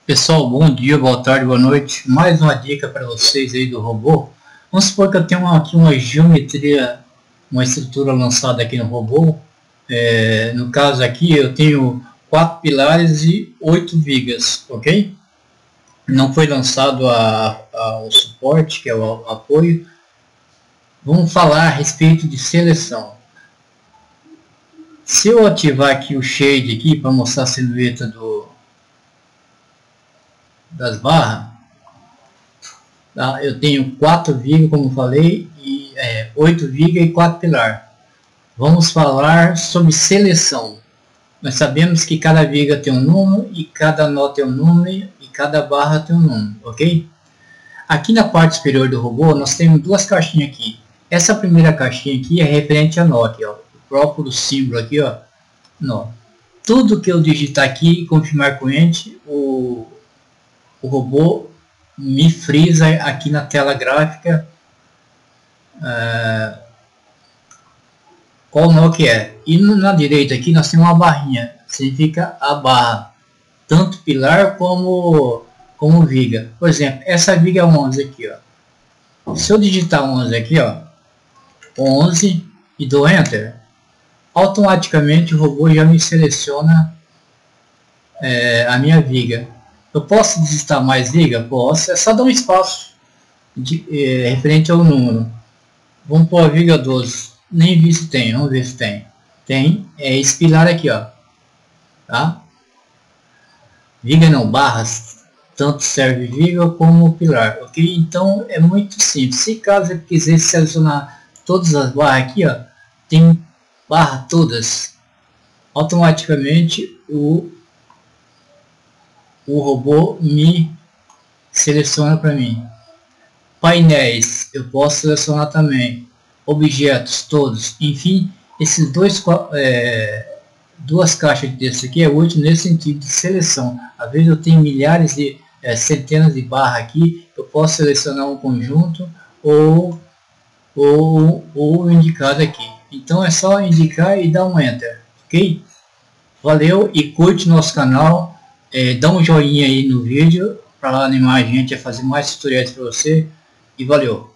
Pessoal, bom dia, boa tarde, boa noite. Mais uma dica para vocês aí do robô. Vamos supor que eu tenho aqui uma geometria, uma estrutura lançada aqui no robô. No caso aqui eu tenho 4 pilares e 8 vigas, ok? Não foi lançado o suporte, que é o apoio. Vamos falar a respeito de seleção. Se eu ativar aqui o shade aqui para mostrar a silhueta das barras, tá? Eu tenho 4 vigas, como falei, e 8 vigas e 4 pilar. Vamos falar sobre seleção. Nós sabemos que cada viga tem um número, e cada nó tem um número, e cada barra tem um número, ok? Aqui na parte superior do robô, nós temos duas caixinhas aqui. Essa primeira caixinha aqui é referente a nó, aqui, ó, o próprio símbolo aqui, ó, nó. Tudo que eu digitar aqui e confirmar com o ente, o robô me frisa aqui na tela gráfica qual nó que é. E na direita aqui nós temos uma barrinha, significa a barra, tanto pilar como viga. Por exemplo, essa viga 11 aqui, ó. Se eu digitar 11 aqui, ó, 11 e dou Enter, automaticamente o robô já me seleciona a minha viga. Eu posso digitar mais viga? Posso, é só dar um espaço referente ao número. Vamos pôr a viga 12, nem vi se tem, vamos ver se tem. Tem, é esse pilar aqui, ó, tá? Viga não, barras, tanto serve viga como pilar, ok? Então é muito simples. Se caso eu quiser selecionar todas as barras aqui, ó, tem barra todas, automaticamente o robô me seleciona para mim. Painéis eu posso selecionar também, objetos todos, enfim, esses duas caixas desse aqui é útil nesse sentido de seleção. Às vezes eu tenho milhares de centenas de barras aqui, eu posso selecionar um conjunto ou indicado aqui. Então é só indicar e dar um Enter, ok? Valeu e curte nosso canal. Dá um joinha aí no vídeo para animar a gente a fazer mais tutoriais para você, e valeu!